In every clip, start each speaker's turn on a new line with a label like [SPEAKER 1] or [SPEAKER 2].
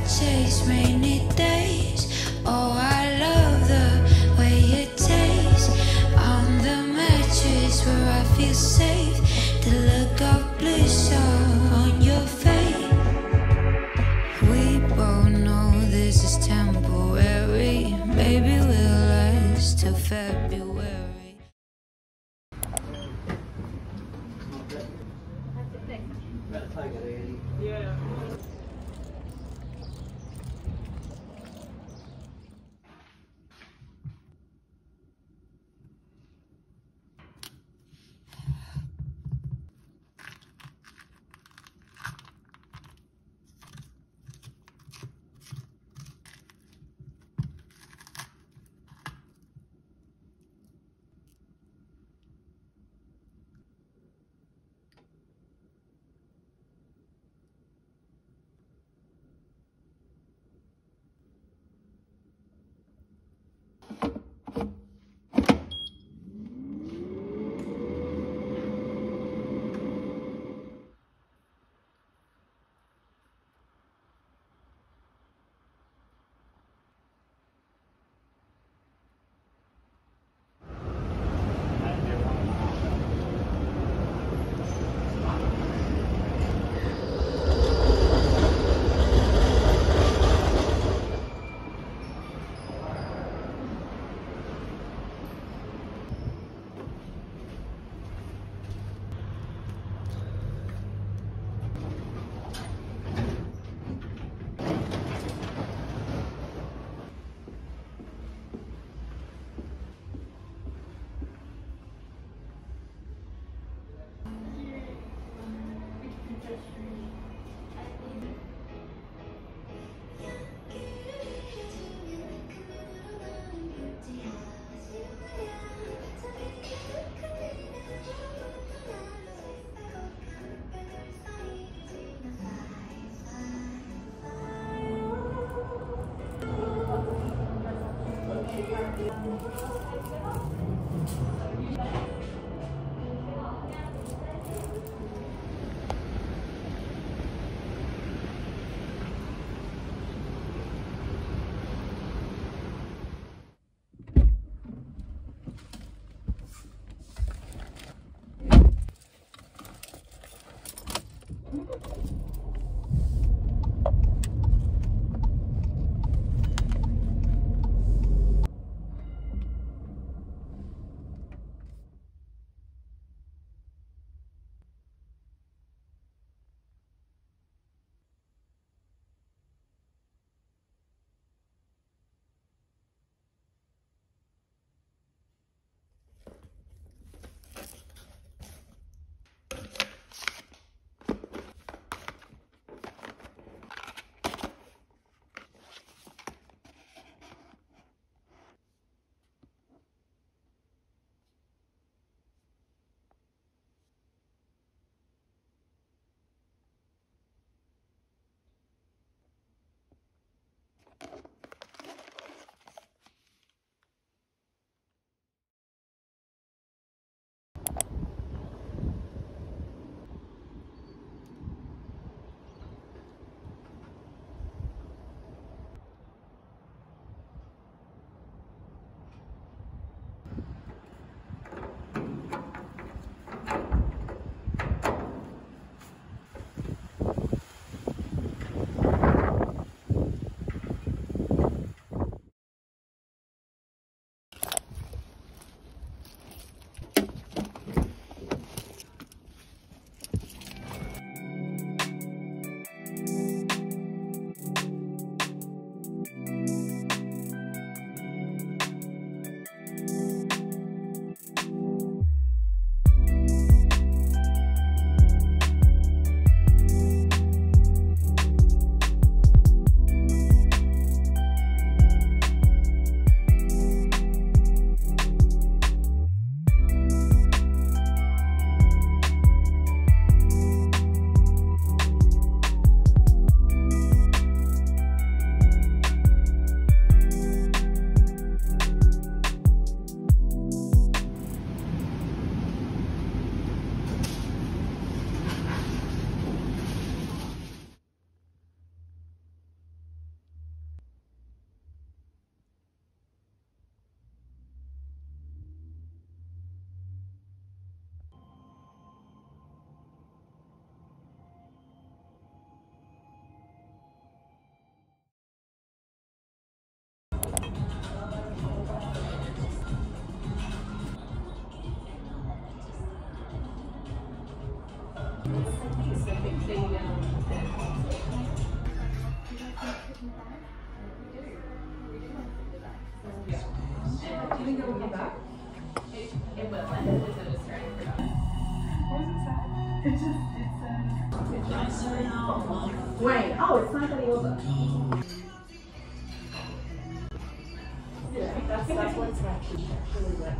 [SPEAKER 1] chase rainy days. Oh, I love the way it tastes on the mattress where I feel safe. The look of bliss on your face. We both know this is temporary. Maybe we'll last till February.
[SPEAKER 2] Yeah. think it will come back? It will. And it was just starting to production. What does it say? It says... Wait, oh, it's not that over. Yeah, that's what's actually wet.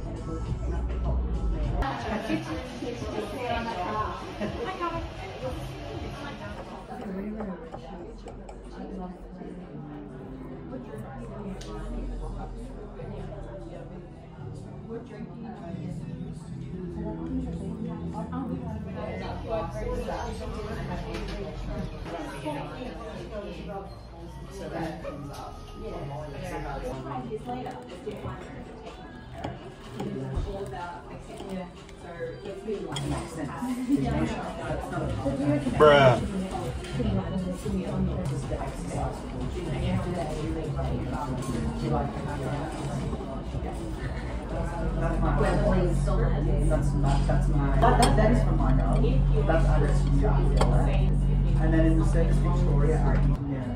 [SPEAKER 2] So that comes up.
[SPEAKER 3] Bruh.
[SPEAKER 4] That is from my dog. That's Iris from Johnville. And then in the service Victoria are eating there.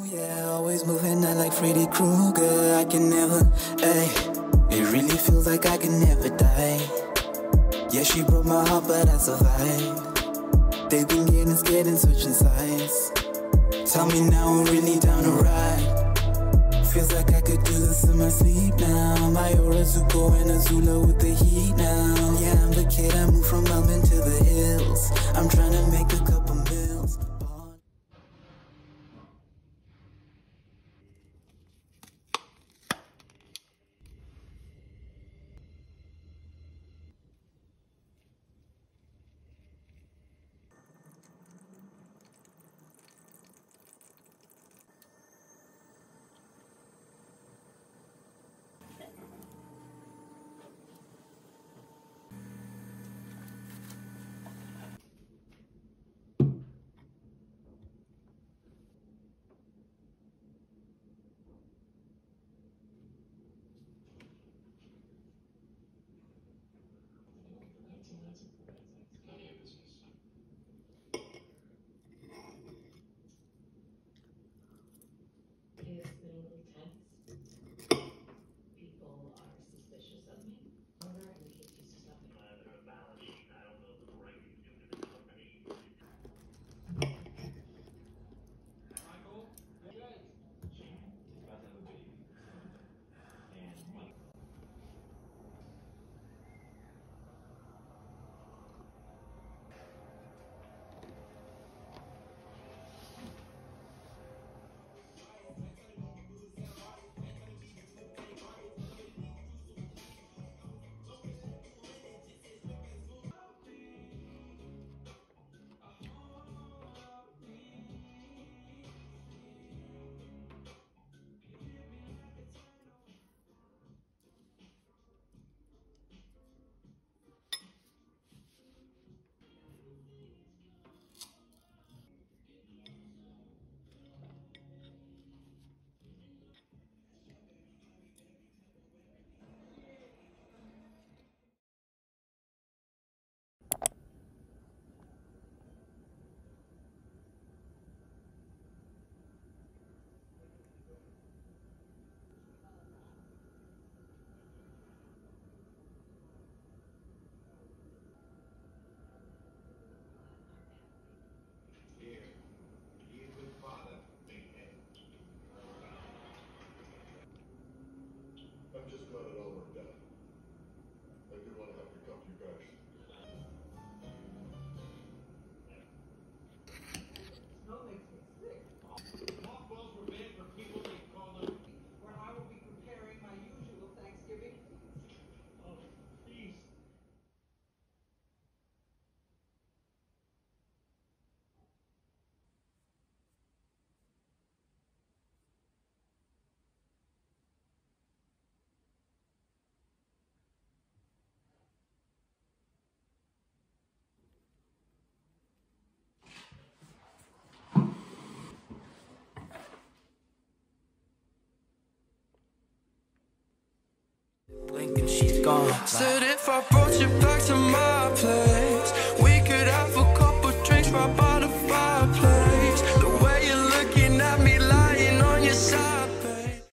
[SPEAKER 3] Yeah, always moving out like Freddy Krueger. I can never, ay. It really feels like I can never die. Yeah, she broke my heart, but I survived. They've been getting scared and switching sides. Tell me now I'm really down to ride. Feels like I could do this in my sleep now. My Zuko and Azula with the heat now. Yeah, I'm the kid, I moved from Melbourne to the hills. I'm trying to make a couple meals.
[SPEAKER 5] I'm just glad it all worked out. I do want to have to come to you guys.
[SPEAKER 6] Snow makes me sick. Mothballs were made for people they call them, where I will be preparing my usual Thanksgiving feast. Oh, feast.
[SPEAKER 3] Blink and she's gone.
[SPEAKER 7] Said if I brought you back to my place,